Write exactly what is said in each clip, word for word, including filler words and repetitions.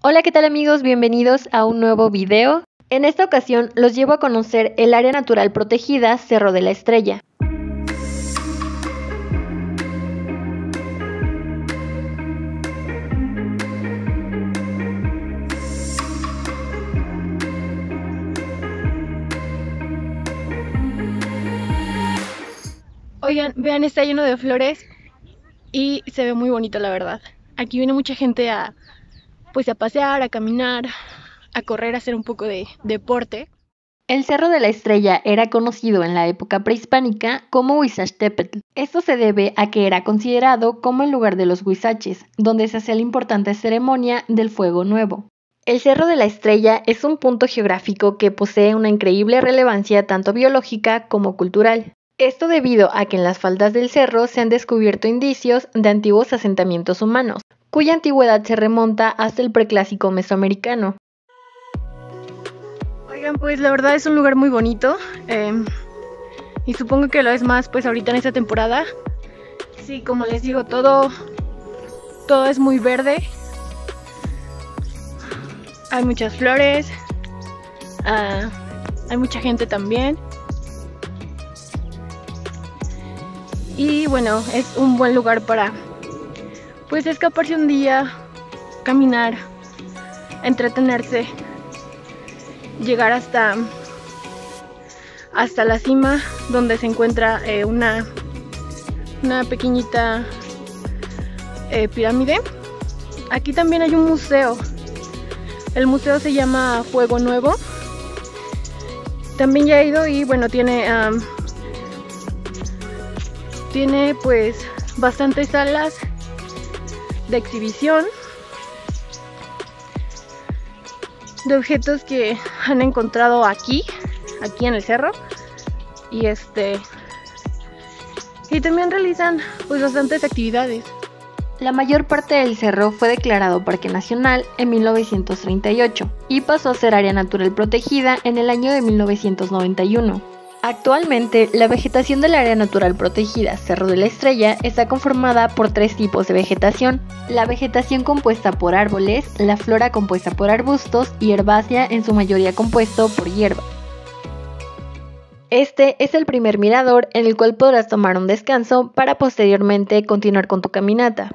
Hola, ¿qué tal amigos? Bienvenidos a un nuevo video. En esta ocasión los llevo a conocer el área natural protegida Cerro de la Estrella. Oigan, vean, está lleno de flores y se ve muy bonito, la verdad. Aquí viene mucha gente a, pues, a pasear, a caminar, a correr, a hacer un poco de deporte. El Cerro de la Estrella era conocido en la época prehispánica como Huizachtepetl. Esto se debe a que era considerado como el lugar de los huizaches, donde se hacía la importante ceremonia del Fuego Nuevo. El Cerro de la Estrella es un punto geográfico que posee una increíble relevancia tanto biológica como cultural. Esto debido a que en las faldas del cerro se han descubierto indicios de antiguos asentamientos humanos, cuya antigüedad se remonta hasta el preclásico mesoamericano. Oigan, pues la verdad es un lugar muy bonito eh, y supongo que lo es más pues ahorita en esta temporada. Sí, como les digo, todo, todo es muy verde. Hay muchas flores, uh, hay mucha gente también. Y bueno, es un buen lugar para pues escaparse un día, caminar, entretenerse, llegar hasta, hasta la cima donde se encuentra eh, una, una pequeñita eh, pirámide. Aquí también hay un museo. El museo se llama Fuego Nuevo. También ya he ido y bueno, tiene... Um, Tiene pues bastantes salas de exhibición de objetos que han encontrado aquí, aquí en el cerro. Y este y también realizan pues bastantes actividades. La mayor parte del cerro fue declarado Parque Nacional en mil novecientos treinta y ocho y pasó a ser área natural protegida en el año de mil novecientos noventa y uno. Actualmente, la vegetación del área natural protegida Cerro de la Estrella está conformada por tres tipos de vegetación: la vegetación compuesta por árboles, la flora compuesta por arbustos y herbácea en su mayoría compuesto por hierba. Este es el primer mirador en el cual podrás tomar un descanso para posteriormente continuar con tu caminata.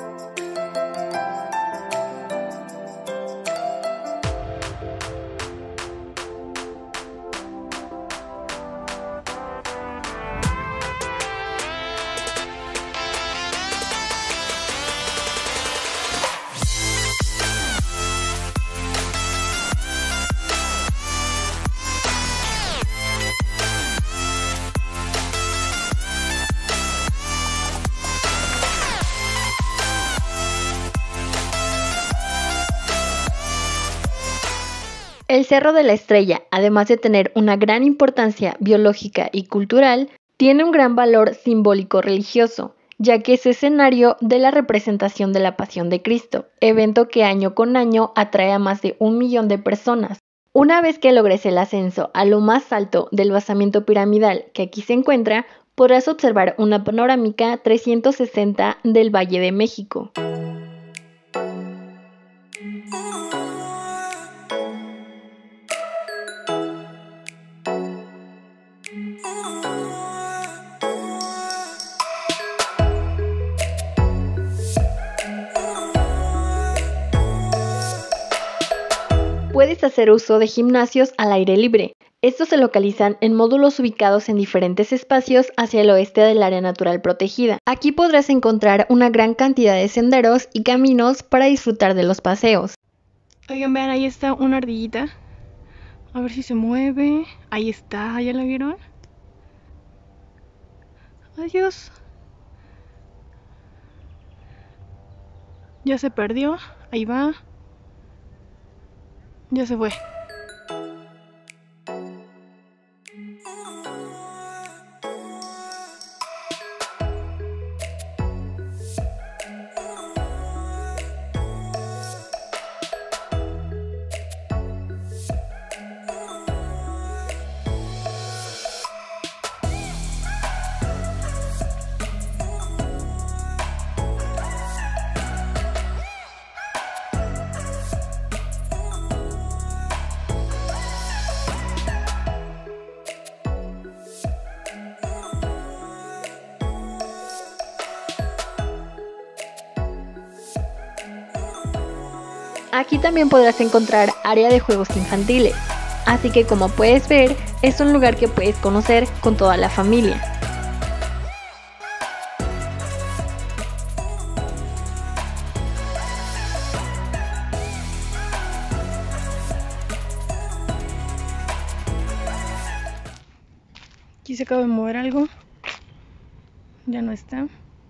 El Cerro de la Estrella, además de tener una gran importancia biológica y cultural, tiene un gran valor simbólico religioso, ya que es escenario de la representación de la Pasión de Cristo, evento que año con año atrae a más de un millón de personas. Una vez que logres el ascenso a lo más alto del basamento piramidal que aquí se encuentra, podrás observar una panorámica trescientos sesenta del Valle de México. Puedes hacer uso de gimnasios al aire libre. Estos se localizan en módulos ubicados en diferentes espacios hacia el oeste del área natural protegida. Aquí podrás encontrar una gran cantidad de senderos y caminos para disfrutar de los paseos. Oigan, vean, ahí está una ardillita. A ver si se mueve. Ahí está, ¿ya la vieron? Adiós. Ya se perdió. Ahí va. Ya se fue. Aquí también podrás encontrar área de juegos infantiles, así que como puedes ver, es un lugar que puedes conocer con toda la familia. Aquí se acaba de mover algo. Ya no está.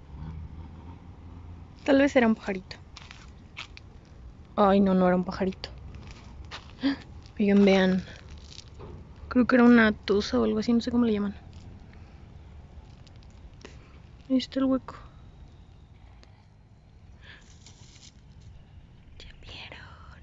Tal vez era un pajarito. Ay, no, no era un pajarito. Oigan, vean. Creo que era una tusa o algo así, no sé cómo le llaman. Ahí está el hueco. ¿Ya vieron?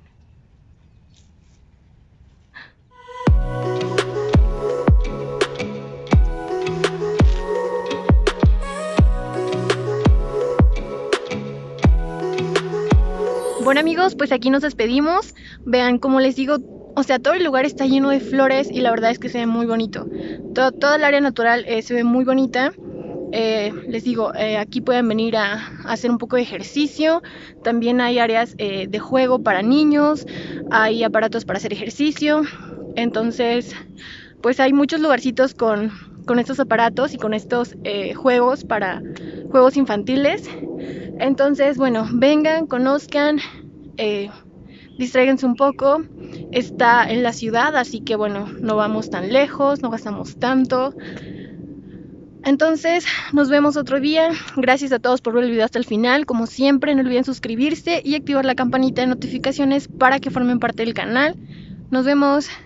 Bueno amigos, pues aquí nos despedimos. Vean, como les digo, o sea, todo el lugar está lleno de flores y la verdad es que se ve muy bonito. Todo, toda el área natural eh, se ve muy bonita. Eh, les digo, eh, aquí pueden venir a, a hacer un poco de ejercicio. También hay áreas eh, de juego para niños, hay aparatos para hacer ejercicio. Entonces, pues hay muchos lugarcitos con, con estos aparatos y con estos eh, juegos para juegos infantiles. Entonces, bueno, vengan, conozcan, eh, distráiganse un poco. Está en la ciudad, así que bueno, no vamos tan lejos, no gastamos tanto. Entonces, nos vemos otro día. Gracias a todos por ver el video hasta el final. Como siempre, no olviden suscribirse y activar la campanita de notificaciones para que formen parte del canal. Nos vemos.